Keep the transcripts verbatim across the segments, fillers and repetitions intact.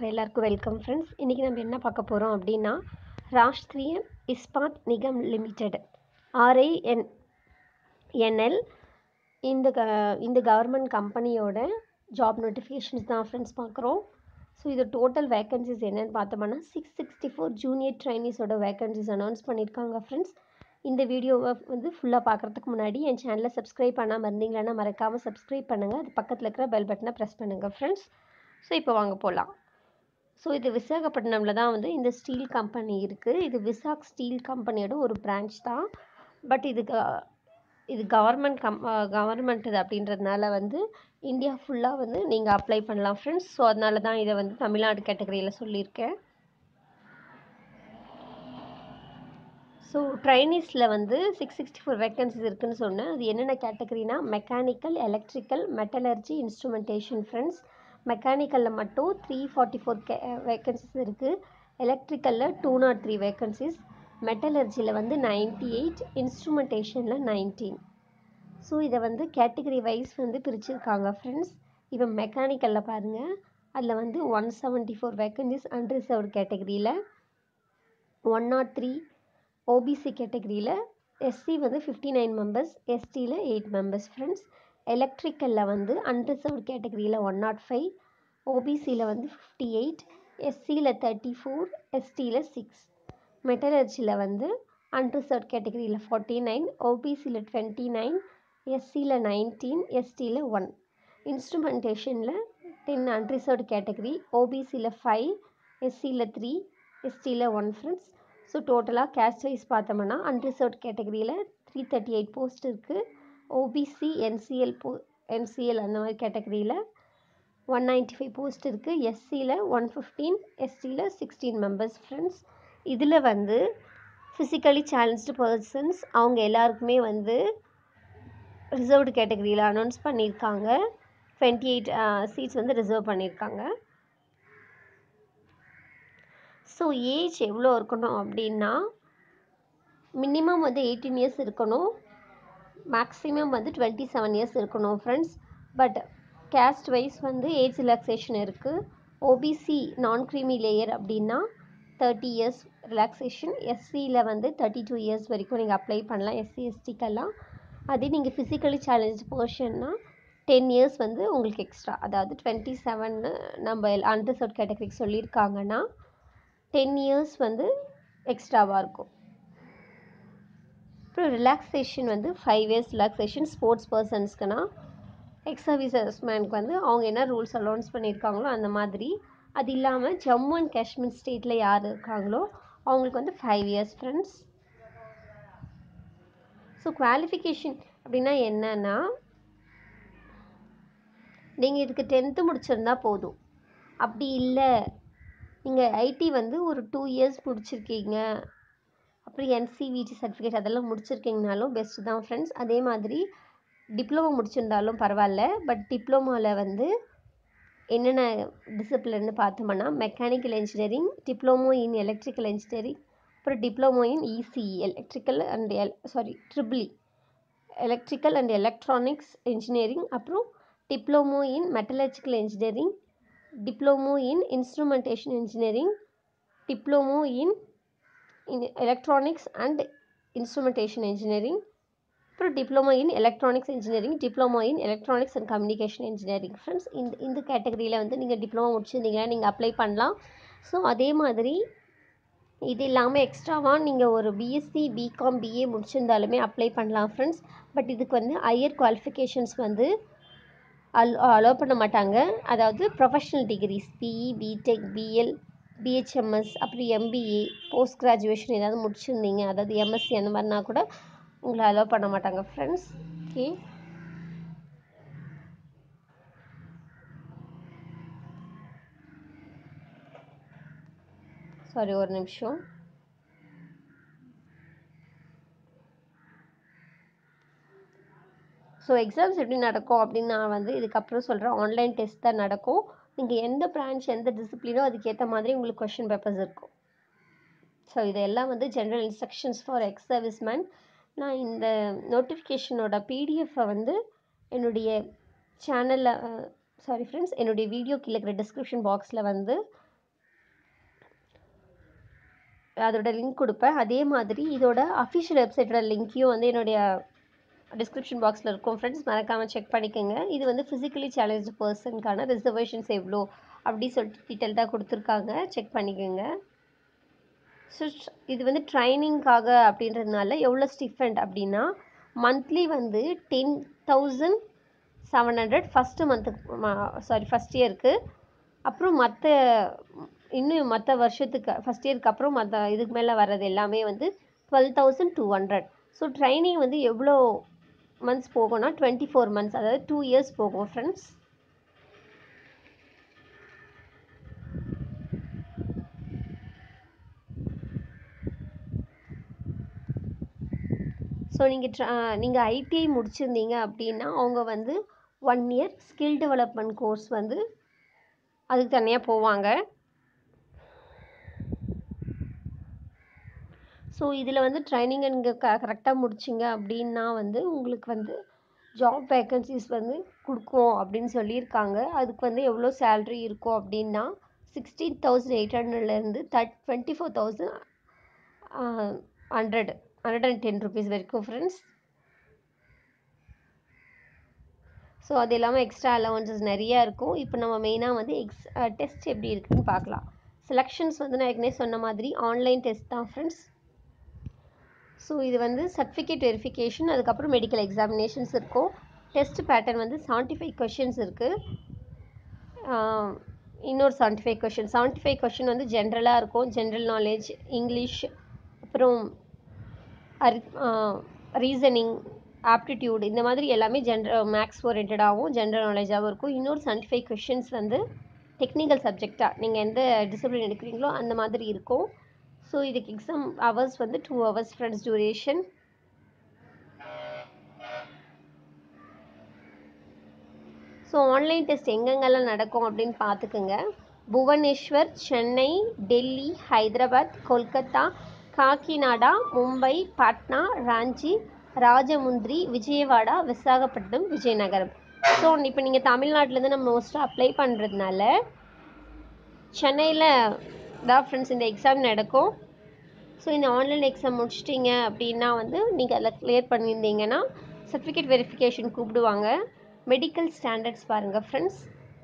எல்லாருக்கும் welcome friends. இன்றைக்கி நம்ம என்ன பார்க்க போகிறோம் அப்படின்னா, Rashtriya Ispat Nigam Limited RIN NL இந்த க இந்த கவர்மெண்ட் கம்பெனியோட ஜாப் நோட்டிஃபிகேஷன்ஸ் தான் ஃப்ரெண்ட்ஸ் பார்க்குறோம். ஸோ இது டோட்டல் வேக்கன்சிஸ் என்னென்னு பார்த்தோம்னா சிக்ஸ் சிக்ஸ்டி ஃபோர் ஜூனியர் ட்ரைனிஸோட வேக்கன்சிஸ் அனௌன்ஸ் பண்ணியிருக்காங்க ஃப்ரெண்ட்ஸ். இந்த வீடியோவை வந்து ஃபுல்லாக பார்க்குறதுக்கு முன்னாடி என் சேனலை சப்ஸ்கிரைப் பண்ணாமல் இருந்தீங்கன்னா மறக்காமல் சப்ஸ்கிரைப் பண்ணுங்கள். அது பக்கத்தில் இருக்கிற பெல் பட்டனை ப்ரெஸ் பண்ணுங்கள் ஃப்ரெண்ட்ஸ். ஸோ இப்போ வாங்க போகலாம். ஸோ இது விசாகப்பட்டினமில் தான் வந்து இந்த ஸ்டீல் கம்பெனி இருக்குது. இது விசாக் ஸ்டீல் கம்பெனியோட ஒரு பிரான்ச் தான். பட் இதுக்கு இது கவர்மெண்ட் கம் கவர்மெண்ட் இது அப்படின்றதுனால வந்து இந்தியா ஃபுல்லாக வந்து நீங்கள் அப்ளை பண்ணலாம் ஃப்ரெண்ட்ஸ். ஸோ அதனால தான் இதை வந்து தமிழ்நாடு கேட்டகரியில் சொல்லியிருக்கேன். ஸோ ட்ரைனிஸில் வந்து சிக்ஸ் சிக்ஸ்டி ஃபோர் வேக்கன்சிஸ் இருக்குதுன்னு சொன்னேன். அது என்னென்ன கேட்டகரினா mechanical, electrical, metallurgy, instrumentation friends. மெக்கானிக்கலில் மட்டும் three forty four K vacancies இருக்குது. எலக்ட்ரிக்கலில் டூ நாட் த்ரீ வேக்கன்சிஸ். மெட்டலர்ஜியில் வந்து நைன்ட்டி எயிட், இன்ஸ்ட்ருமெண்டேஷனில் நைன்டீன். ஸோ இதை வந்து கேட்டகரி வைஸ் வந்து பிரிச்சுருக்காங்க ஃப்ரெண்ட்ஸ். இப்போ மெக்கானிக்கலில் பாருங்கள், அதில் வந்து one seventy four vacancies unreserved கேட்டகரியில், ஒன் நாட் த்ரீ ஓபிசி கேட்டகரியில், எஸ்சி வந்து ஃபிஃப்டி நைன் மெம்பர்ஸ், எஸ்டியில் எயிட் மெம்பர்ஸ் ஃப்ரெண்ட்ஸ். எலக்ட்ரிக்கலில் வந்து அன்ரிசர்வ்டு கேட்டகரியில் ஒன் நாட் ஃபைவ், ஓபிசியில் வந்து ஃபிஃப்டி எயிட், எஸ்சியில் தேர்ட்டி ஃபோர், எஸ்டியில் சிக்ஸ். மெட்டலர்ஜியில் வந்து அன்ரிசர்வ்டு கேட்டகரியில் ஃபார்ட்டி நைன், ஓபிசியில் டுவெண்ட்டி நைன், எஸ்சியில் நைன்டீன், எஸ்டியில் ஒன். இன்ஸ்ட்ருமெண்டேஷனில் டென் அன்ரிசர்வ்டு கேட்டகரி, ஓபிசியில் ஃபைவ், எஸ்சியில் த்ரீ, எஸ்டியில் ஒன் ஃப்ரெண்ட்ஸ். ஸோ டோட்டலாக கேஸ்ட் வைஸ் பார்த்தோம்னா அன்ரிசர்வ்டு கேட்டகரியில் த்ரீ தேர்ட்டி எயிட் போஸ்ட் இருக்குது. ஓபிசி, என்சிஎல் போ என்சிஎல் அந்த மாதிரி கேட்டகரியில் ஒன் நைன்ட்டி ஃபைவ் போஸ்ட் இருக்குது. எஸ்சியில் ஒன் ஃபிஃப்டீன், எஸ்டியில் சிக்ஸ்டீன் மெம்பர்ஸ் ஃப்ரெண்ட்ஸ். இதில் வந்து ஃபிசிக்கலி சேலஞ்ச்டு பர்சன்ஸ் அவங்க எல்லாருக்குமே வந்து ரிசர்வ்டு கேட்டகரியில் அனௌன்ஸ் பண்ணியிருக்காங்க. டுவெண்ட்டி எயிட் சீட்ஸ் வந்து ரிசர்வ் பண்ணியிருக்காங்க. ஸோ ஏஜ் எவ்வளோ இருக்கணும் அப்படின்னா, மினிமம் வந்து எயிட்டீன் இயர்ஸ் இருக்கணும், மேக்ஸிமம் வந்து டுவெண்ட்டி செவன் இயர்ஸ் இருக்கணும் ஃப்ரெண்ட்ஸ். பட் கேஸ்ட் வைஸ் வந்து ஏஜ் ரிலாக்ஸேஷன் இருக்குது. ஓபிசி நான் க்ரீமி லேயர் அப்படின்னா தேர்ட்டி இயர்ஸ் ரிலாக்ஸேஷன். எஸ்சியில் வந்து தேர்ட்டி டூ இயர்ஸ் வரைக்கும் நீங்கள் அப்ளை பண்ணலாம் எஸ்சி எஸ்டிக்கெல்லாம். அதே நீங்கள் ஃபிசிக்கலி சேலஞ்ச் பர்சன்னா டென் இயர்ஸ் வந்து உங்களுக்கு எக்ஸ்ட்ரா, அதாவது டுவெண்ட்டி செவன்னு நம்ம அன்ரிசர்வ்டு கேட்டகரிக்கு சொல்லியிருக்காங்கன்னா டென் இயர்ஸ் வந்து எக்ஸ்ட்ராவாக இருக்கும். அப்புறம் ரிலாக்ஸேஷன் வந்து ஃபைவ் இயர்ஸ் ரிலாக்ஸேஷன் ஸ்போர்ட்ஸ் பர்சன்ஸ்க்குனா, எக்ஸ் சர்வீசஸ்மேனுக்கு வந்து அவங்க என்ன ரூல்ஸ் அலௌன்ஸ் பண்ணியிருக்காங்களோ அந்த மாதிரி. அது இல்லாமல் ஜம்மு அண்ட் காஷ்மீர் ஸ்டேட்டில் யார் இருக்காங்களோ அவங்களுக்கு வந்து five years friends. So qualification அப்படின்னா என்னன்னா, நீங்கள் இதுக்கு டென்த்து முடிச்சிருந்தா போதும். அப்படி இல்லை, நீங்கள் ஐடி வந்து ஒரு டூ இயர்ஸ் முடிச்சிருக்கீங்க, அப்புறம் என்சிவிடி சர்டிஃபிகேட் அதெல்லாம் முடிச்சிருக்கீங்கனாலும் பெஸ்ட்டு தான் ஃப்ரெண்ட்ஸ். அதே மாதிரி டிப்ளமோ முடிச்சிருந்தாலும் பரவாயில்ல. பட் டிப்ளமோவில் வந்து என்னென்ன டிசிப்ளின்னு பார்த்தோம்னா mechanical engineering, diploma in electrical engineering, அப்புறம் diploma in ECE electrical and L sorry triple electrical and electronics engineering, அப்புறம் diploma in metallurgical engineering, diploma in instrumentation engineering, diploma in in electronics and instrumentation engineering, அப்புறம் diploma in electronics engineering, diploma in electronics and communication engineering friends. இந்த இந்த கேட்டகரியில் வந்து நீங்கள் diploma முடிச்சிருந்தீங்கன்னா நீங்கள் apply பண்ணலாம். So அதே மாதிரி இது இல்லாமல் எக்ஸ்ட்ராவாக நீங்கள் ஒரு பிஎஸ்சி, பிகாம், பிஏ முடிச்சிருந்தாலுமே அப்ளை பண்ணலாம் ஃப்ரெண்ட்ஸ். பட் இதுக்கு வந்து ஹையர் குவாலிஃபிகேஷன்ஸ் வந்து அல் அலோவ் பண்ண மாட்டாங்க. அதாவது professional degrees BE, BTech, BL, BHMS, அப்புறம் எம்பிஏ, போஸ்ட் கிராஜுவேஷன் ஏதாவது முடிச்சிருந்தீங்க, அதாவது எம்எஸ்சி அந்த மாதிரினா கூட உங்களை அலோவ் பண்ண மாட்டாங்க ஃப்ரெண்ட்ஸ். ஓகே, சாரி ஒரு நிமிஷம். ஸோ எக்ஸாம்ஸ் எப்படி நடக்கும் அப்படின்னு நான் வந்து இதுக்கப்புறம் சொல்கிறேன். ஆன்லைன் டெஸ்ட் தான் நடக்கும். நீங்கள் எந்த பிரான்ச் எந்த டிசிப்ளினோ அதுக்கேற்ற மாதிரி உங்களுக்கு கொஷின் பேப்பர்ஸ் இருக்கும். ஸோ இதெல்லாம் வந்து general instructions for ex serviceman. நான் இந்த நோட்டிஃபிகேஷனோட பிடிஎஃப்பை வந்து என்னுடைய சேனலில் சாரி ஃப்ரெண்ட்ஸ் என்னுடைய வீடியோ கீழே இருக்கிற டிஸ்கிரிப்ஷன் பாக்ஸில் வந்து அதோட லிங்க் கொடுப்பேன். அதே மாதிரி இதோட அஃபிஷியல் வெப்சைட்டோட லிங்க்கையும் வந்து என்னுடைய டிஸ்கிரிப்ஷன் பாக்ஸில் இருக்கும் ஃப்ரெண்ட்ஸ், மறக்காமல் செக் பண்ணிக்கோங்க. இது வந்து ஃபிசிக்கலி சேலஞ்சு பர்சனுக்கான ரிசர்வேஷன்ஸ் எவ்வளோ அப்படி சொல்லிட்டு டீட்டெயில்டாக கொடுத்துருக்காங்க, செக் பண்ணிக்கோங்க. ஸோ இது வந்து ட்ரைனிங்காக அப்படின்றதுனால எவ்வளோ ஸ்டிஃபண்ட் அப்படின்னா மந்த்லி வந்து ten thousand seven hundred first மந்த்துக்கு சாரி ஃபஸ்ட் இயருக்கு. அப்புறம் மற்ற இன்னும் மற்ற வருஷத்துக்கு ஃபஸ்ட் இயருக்கு அப்புறம் மற்ற இதுக்கு மேலே வர்றது எல்லாமே வந்து twelve thousand two hundred. So training வந்து எவ்வளோ மந்த்ஸ் போகும்னா டுவெண்ட்டி ஃபோர் மந்த்ஸ், அதாவது டூ இயர்ஸ் போகும் ஃப்ரெண்ட்ஸ். ஸோ நீங்கள் ட்ரா நீங்கள் ஐடிஐ முடிச்சிருந்தீங்க அப்படின்னா அவங்க வந்து one year skill development course வந்து அதுக்கு தனியாக போவாங்க. ஸோ இதில் வந்து ட்ரைனிங்கை நீங்கள் க கரெக்டாக முடிச்சிங்க அப்படின்னா வந்து உங்களுக்கு வந்து ஜாப் வேக்கன்சிஸ் வந்து கொடுக்கும் அப்படின்னு சொல்லியிருக்காங்க. அதுக்கு வந்து எவ்வளோ சேல்ரி இருக்கும் அப்படின்னா சிக்ஸ்டீன் தௌசண்ட் எயிட் ஹண்ட்ரட்லேருந்து that twenty four thousand hundred hundred and ten rupees வரைக்கும் ஃப்ரெண்ட்ஸ். ஸோ அது இல்லாமல் எக்ஸ்ட்ரா அலவன்சஸ் நிறையா இருக்கும். இப்போ நம்ம மெயினாக வந்து எக்ஸ் டெஸ்ட் எப்படி இருக்குதுன்னு பார்க்கலாம். செலெக்ஷன்ஸ் வந்து நான் ஏற்கனவே சொன்ன மாதிரி ஆன்லைன் டெஸ்ட் தான் ஃப்ரெண்ட்ஸ். ஸோ இது வந்து சர்டிஃபிகேட் வெரிஃபிகேஷன், அதுக்கப்புறம் மெடிக்கல் எக்ஸாமினேஷன்ஸ் இருக்கும். டெஸ்ட் பேட்டர்ன் வந்து செவன்ட்டி ஃபைவ் கொஷின்ஸ் இருக்குது. இன்னொரு seventy five question seventy five question வந்து ஜென்ரலாக இருக்கும். ஜென்ரல் நாலேஜ், இங்கிலீஷ், அப்புறம் ரீசனிங், ஆப்டிடியூட், இந்த மாதிரி எல்லாமே ஜென்ரல் மேக்ஸ் ஓரியன்டாகவும் ஜென்ரல் நாலேஜாகவும் இருக்கும். இன்னொரு செவன்ட்டி ஃபைவ் கொஷின்ஸ் வந்து டெக்னிக்கல் சப்ஜெக்டாக நீங்கள் எந்த டிசிப்ளின் எடுக்கிறீங்களோ அந்த மாதிரி இருக்கும். ஸோ இதுக்கு எக்ஸாம் ஹவர்ஸ் வந்து two hours friends duration. So online test எங்கெங்கெல்லாம் நடக்கும் அப்படின்னு பார்த்துக்குங்க. புவனேஸ்வர், சென்னை, டெல்லி, ஹைதராபாத், கொல்கத்தா, காக்கிநாடா, மும்பை, பாட்னா, ராஞ்சி, ராஜமுந்திரி, விஜயவாடா, விசாகப்பட்டினம், விஜயநகரம். ஸோ இப்போ நீங்கள் தமிழ்நாட்டிலேருந்து நம்ம மோஸ்ட்டாக அப்ளை பண்ணுறதுனால சென்னையில் தான் ஃப்ரெண்ட்ஸ் இந்த எக்ஸாம் நடக்கும். ஸோ இந்த ஆன்லைன் எக்ஸாம் முடிச்சிட்டிங்க அப்படின்னா வந்து நீங்கள் அதில் கிளியர் பண்ணியிருந்தீங்கன்னா சர்டிஃபிகேட் வெரிஃபிகேஷன் கூப்பிடுவாங்க. மெடிக்கல் ஸ்டாண்டர்ட்ஸ் பாருங்கள் ஃப்ரெண்ட்ஸ்.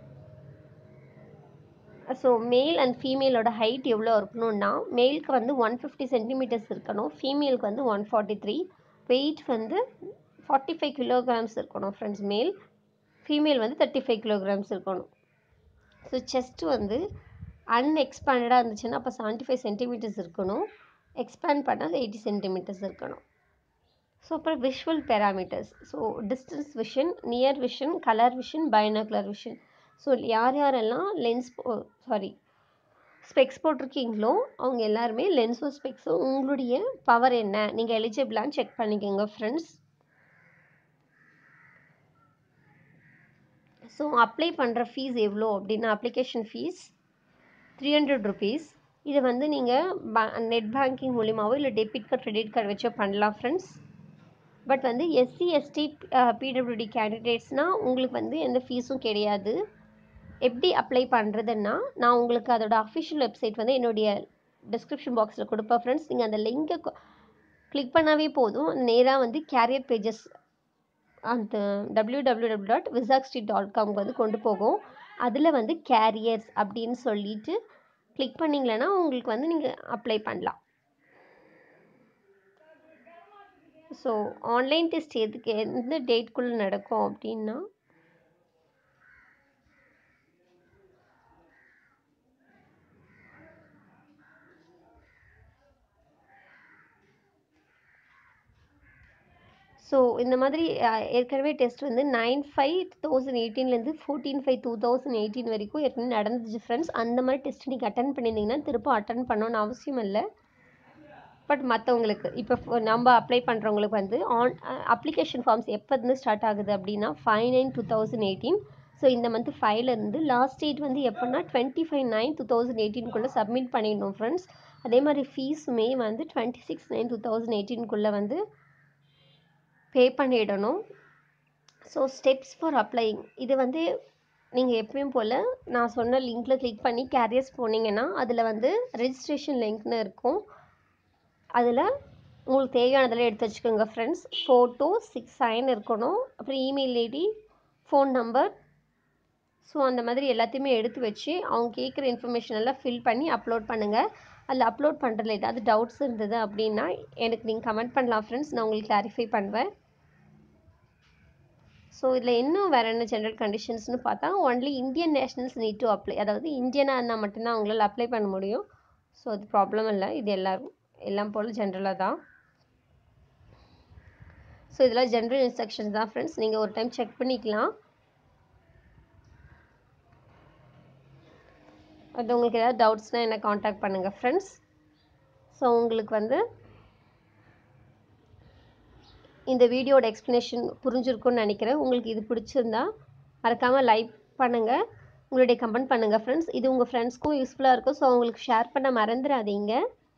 ஸோ மேல் அண்ட் ஃபீமேலோட ஹைட் எவ்வளோ இருக்கணும்னா மேலுக்கு வந்து ஒன் ஃபிஃப்டி சென்டிமீட்டர்ஸ் இருக்கணும், ஃபீமேலுக்கு வந்து ஒன் ஃபார்ட்டி த்ரீ. வெயிட் வந்து ஃபார்ட்டி ஃபைவ் கிலோகிராம்ஸ் இருக்கணும் ஃப்ரெண்ட்ஸ் மேல். ஃபீமேல் வந்து தேர்ட்டி ஃபைவ் கிலோகிராம்ஸ் இருக்கணும். ஸோ செஸ்ட்டு வந்து அன்எக்ஸ்பேண்டடாக இருந்துச்சுன்னா அப்போ செவன்ட்டி ஃபைவ் சென்டிமீட்டர்ஸ் இருக்கணும், எக்ஸ்பேண்ட் பண்ணால் எயிட்டி சென்டிமீட்டர்ஸ் இருக்கணும். ஸோ அப்புறம் visual parameters, so distance vision, near vision, colour vision, binocular vision. So யார் யாரெல்லாம் லென்ஸ் சாரி ஸ்பெக்ஸ் போட்டிருக்கீங்களோ அவங்க எல்லாருமே லென்ஸும் ஸ்பெக்ஸும் உங்களுடைய பவர் என்ன, நீங்கள் எலிஜிபிளான்னு செக் பண்ணிக்கோங்க ஃப்ரெண்ட்ஸ். ஸோ அப்ளை பண்ணுற ஃபீஸ் எவ்வளோ அப்படின்னா application fees three hundred rupees. இதை வந்து நீங்கள் ப நெட் பேங்கிங் மூலிமாவோ இல்லை டெபிட் கார்டு கிரெடிட் கார்டு வச்சோ பண்ணலாம் ஃப்ரெண்ட்ஸ். பட் வந்து எஸ்சி எஸ்டி பிடபிள்யூடி கேண்டிடேட்ஸ்னால் உங்களுக்கு வந்து எந்த ஃபீஸும் கிடையாது. எப்படி அப்ளை பண்ணுறதுன்னா நான் உங்களுக்கு அதோட அஃபிஷியல் வெப்சைட் வந்து என்னுடைய டிஸ்கிரிப்ஷன் பாக்ஸில் கொடுப்பேன் ஃப்ரெண்ட்ஸ். நீங்கள் அந்த லிங்கை கிளிக் பண்ணாவே போதும், நேராக வந்து கேரியர் பேஜஸ் அந்த டபிள்யூ டபிள்யூ டபிள்யூ டாட் விசாக்ஸ்ட்ரீட் டாட் காம்க்கு வந்து கொண்டு போகும். அதில் வந்து கேரியர்ஸ் அப்படின்னு சொல்லிட்டு கிளிக் பண்ணிங்களன்னா உங்களுக்கு வந்து நீங்கள் அப்ளை பண்ணலாம். ஸோ ஆன்லைன் டெஸ்ட் எதுக்கு எந்த டேட்குள்ளே நடக்கும் அப்படின்னா ஸோ இந்த மாதிரி ஏற்கனவே டெஸ்ட் வந்து நைன் ஃபைவ் டூ தௌசண்ட் எயிட்டீன்லேருந்து fourteen five two thousand eighteen வரைக்கும் ஏற்கனவே நடந்துச்சு ஃப்ரெண்ட்ஸ். அந்த மாதிரி டெஸ்ட் நீங்கள் அட்டன் பண்ணியிருந்தீங்கன்னா திரும்ப அட்டன் பண்ணணும்னு அவசியம் இல்லை. பட் மற்றவங்களுக்கு இப்போ நம்ம அப்ளை பண்ணுறவங்களுக்கு வந்து ஆன் அப்ளிகேஷன் ஃபார்ம்ஸ் எப்போதுன்னு ஸ்டார்ட் ஆகுது அப்படின்னா five nine two thousand eighteen. So இந்த மந்த் ஃபைவ்லேருந்து லாஸ்ட் டேட் வந்து எப்போன்னா twenty five nine two thousand எயிட்டீனுக்குள்ளே சப்மிட் பண்ணிடணும் ஃப்ரெண்ட்ஸ். அதே மாதிரி ஃபீஸுமே வந்து twenty six nine two thousand எயிட்டீனுக்குள்ளே வந்து பே பண்ணிடணும். ஸோ ஸ்டெப்ஸ் ஃபார் அப்ளைங் இது வந்து நீங்கள் எப்பயும் போல் நான் சொன்ன லிங்க்கில் கிளிக் பண்ணி கேரியர்ஸ் போனீங்கன்னா அதில் வந்து ரெஜிஸ்ட்ரேஷன் லிங்க்னு இருக்கும். அதில் உங்களுக்கு தேவையானதெல்லாம் எடுத்து வச்சுக்கோங்க ஃப்ரெண்ட்ஸ். ஃபோட்டோ, சிக்ஸ் சைன் இருக்கணும், அப்புறம் email ID, phone number. So அந்த மாதிரி எல்லாத்தையுமே எடுத்து வச்சு அவங்க கேட்குற இன்ஃபர்மேஷன் எல்லாம் ஃபில் பண்ணி அப்லோட் பண்ணுங்கள். அதில் அப்லோட் பண்ணுறதுல ஏதாவது டவுட்ஸ் இருந்தது அப்படின்னா எனக்கு நீங்கள் கமெண்ட் பண்ணலாம் ஃப்ரெண்ட்ஸ், நான் உங்களுக்கு கிளாரிஃபை பண்ணுவேன். ஸோ இதில் இன்னும் வேறு என்ன ஜென்ரல் கண்டிஷன்ஸ்னு பார்த்தா, only Indian nationals need to apply, அதாவது இந்தியனாக இருந்தால் மட்டும்தான் அவங்களால அப்ளை பண்ண முடியும். ஸோ அது ப்ராப்ளம் இல்லை, இது எல்லோரும் எல்லாம் போல் ஜென்ரலாக தான். ஸோ இதெல்லாம் ஜென்ரல் இன்ஸ்ட்ரக்ஷன்ஸ் தான் ஃப்ரெண்ட்ஸ், நீங்கள் ஒரு டைம் செக் பண்ணிக்கலாம். அது உங்களுக்கு ஏதாவது டவுட்ஸ்னால் என்னை காண்டாக்ட் பண்ணுங்கள் ஃப்ரெண்ட்ஸ். ஸோ உங்களுக்கு வந்து இந்த வீடியோட எக்ஸ்ப்ளனேஷன் புரிஞ்சிருக்குன்னு நினைக்கிறேன். உங்களுக்கு இது பிடிச்சிருந்தா மறக்காமல் லைக் பண்ணுங்கள், உங்களுடைய கமெண்ட் பண்ணுங்கள் ஃப்ரெண்ட்ஸ். இது உங்கள் ஃப்ரெண்ட்ஸ்க்கும் யூஸ்ஃபுல்லாக இருக்கும். ஸோ உங்களுக்கு ஷேர் பண்ண மறந்துடாதீங்க.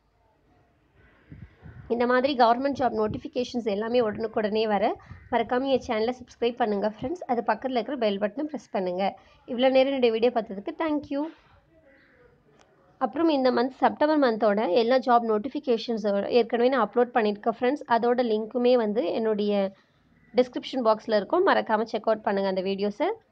இந்த மாதிரி கவர்மெண்ட் ஜாப் நோட்டிஃபிகேஷன்ஸ் எல்லாமே உடனுக்குடனே வர மறக்காமல் என் சேனலை சப்ஸ்கிரைப் பண்ணுங்கள் ஃப்ரெண்ட்ஸ். அது பக்கத்தில் இருக்கிற பெல் பட்டனை ப்ரெஸ் பண்ணுங்கள். இவ்வளோ நேரம் என்னுடைய வீடியோ பார்த்ததுக்கு தேங்க்யூ. அப்புறம் இந்த மந்த் செப்டம்பர் மந்தோட எல்லா ஜாப் நோட்டிஃபிகேஷன்ஸோட ஏற்கனவே நான் அப்லோட் பண்ணியிருக்கேன் ஃப்ரெண்ட்ஸ். அதோட லிங்க்குமே வந்து என்னுடைய டிஸ்கிரிப்ஷன் பாக்ஸில் இருக்கும், மறக்காமல் செக் அவுட் பண்ணுங்கள் அந்த வீடியோஸை.